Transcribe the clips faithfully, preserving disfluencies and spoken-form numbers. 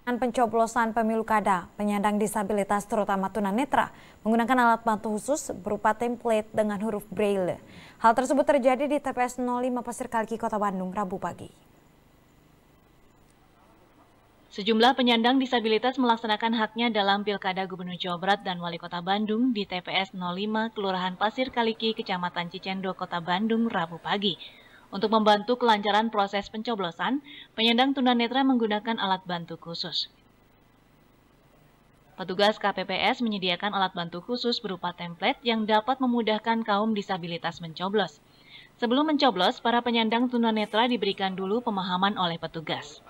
Pencoblosan pemilu kada, penyandang disabilitas terutama tunanetra menggunakan alat bantu khusus berupa template dengan huruf Braille. Hal tersebut terjadi di T P S nol lima Pasir Kalki, Kota Bandung, Rabu pagi. Sejumlah penyandang disabilitas melaksanakan haknya dalam Pilkada Gubernur Jawa Barat dan Wali Kota Bandung di T P S nol lima Kelurahan Pasir Kaliki, Kecamatan Cicendo, Kota Bandung, Rabu pagi. Untuk membantu kelancaran proses pencoblosan, penyandang tunanetra menggunakan alat bantu khusus. Petugas K P P S menyediakan alat bantu khusus berupa template yang dapat memudahkan kaum disabilitas mencoblos. Sebelum mencoblos, para penyandang tunanetra diberikan dulu pemahaman oleh petugas.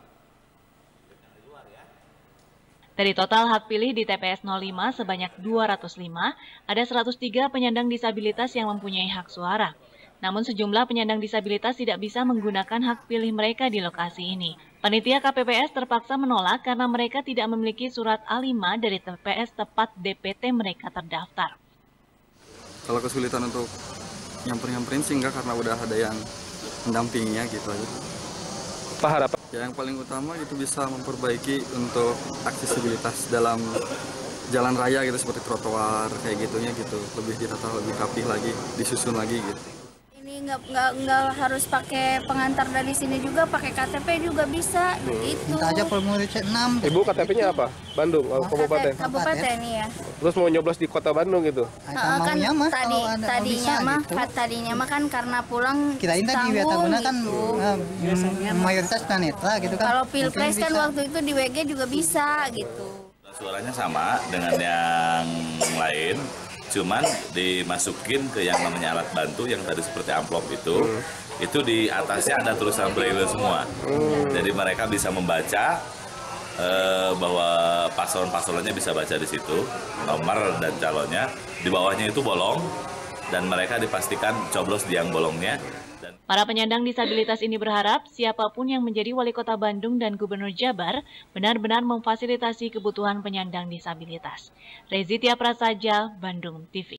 Dari total hak pilih di T P S nol lima sebanyak dua ratus lima, ada seratus tiga penyandang disabilitas yang mempunyai hak suara. Namun sejumlah penyandang disabilitas tidak bisa menggunakan hak pilih mereka di lokasi ini. Panitia K P P S terpaksa menolak karena mereka tidak memiliki surat A lima dari T P S tempat D P T mereka terdaftar. Kalau kesulitan untuk nyamperin-nyamperin sih enggak, karena udah ada yang mendampinginya gitu aja. Apa harapan? Ya, yang paling utama itu bisa memperbaiki untuk aksesibilitas dalam jalan raya gitu, seperti trotoar kayak gitunya gitu, lebih ditata, lebih rapih lagi, disusun lagi gitu. Ini nggak nggak nggak harus pakai pengantar dari sini juga, pakai K T P juga bisa. Hmm. Gitu. Minta aja formulir C enam. Ibu K T P-nya apa? Bandung, oh, kabupaten. Kabupaten ya. Terus mau nyoblos di Kota Bandung gitu? Uh, kan mah, tadi ada, tadinya mah gitu. tadinya mah kan karena pulang kirain tadi Wiataguna kan gitu. uh, mayoritas tunanetra gitu kan. Kalau pilpres kan waktu itu di W G juga bisa gitu. Suaranya sama dengan yang lain, cuman dimasukin ke yang namanya alat bantu yang tadi seperti amplop itu, hmm. itu di atasnya ada tulisan Braille semua. Hmm. Jadi mereka bisa membaca eh, bahwa paslon-paslonnya bisa baca di situ, nomor dan calonnya. Di bawahnya itu bolong dan mereka dipastikan coblos di yang bolongnya. Para penyandang disabilitas ini berharap siapapun yang menjadi Wali Kota Bandung dan Gubernur Jabar benar-benar memfasilitasi kebutuhan penyandang disabilitas. Rezi Tia Prasaja, Bandung T V.